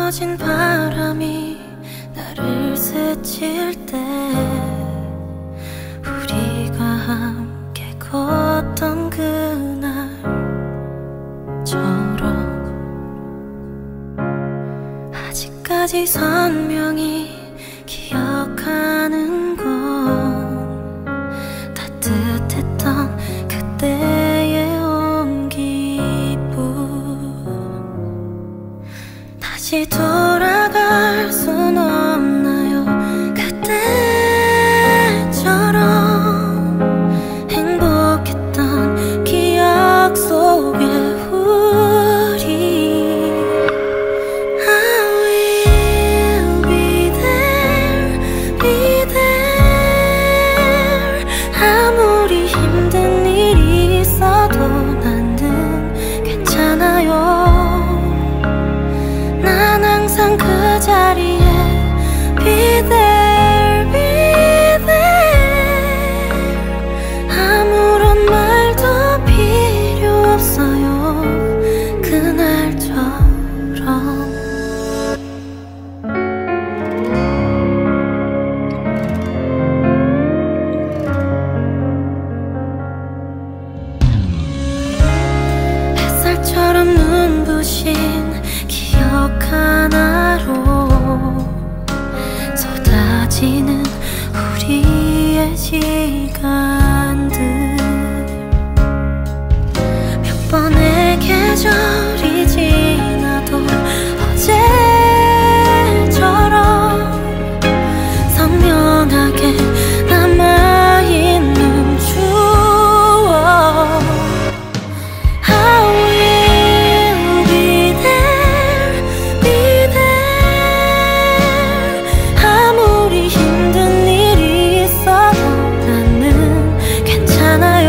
꺼진 바람이 나를 스칠 때 우리가 함께 걷던 그날처럼 아직까지 선명히 기억하는 건 따뜻했던 그때의 온기뿐. 다시 돌아갈 순 없나요? 그때처럼 행복했던 기억 속에 우리 I will be there, be there. 아무리 힘든 일이 있어도 나는 괜찮아요. 난 항상 그 자리에 be there, be there. 아무런 말도 필요 없어요. 그날처럼. 햇살처럼 눈부신 기억 하나로 쏟아지는 우리의 시간들. 몇 번의 계절이 지나도 어제처럼 선명하게 남아있는 추억. I will be there, be there. 아무리 힘든 일이 있어도 나는 괜찮아요.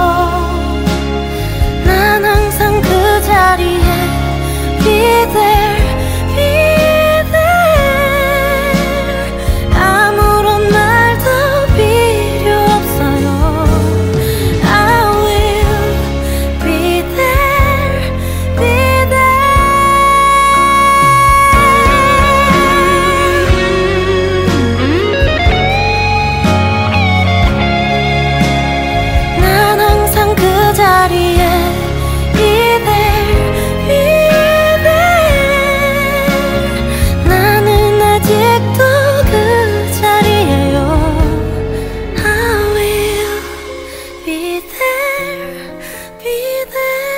난 항상 그 자리에 be there, be there. 아무런 말도 필요 없어요. I will be there, be there. 난 항상 그 자리에 be there, be there. 나는 아직도 그 자리에요. I will be there, be there.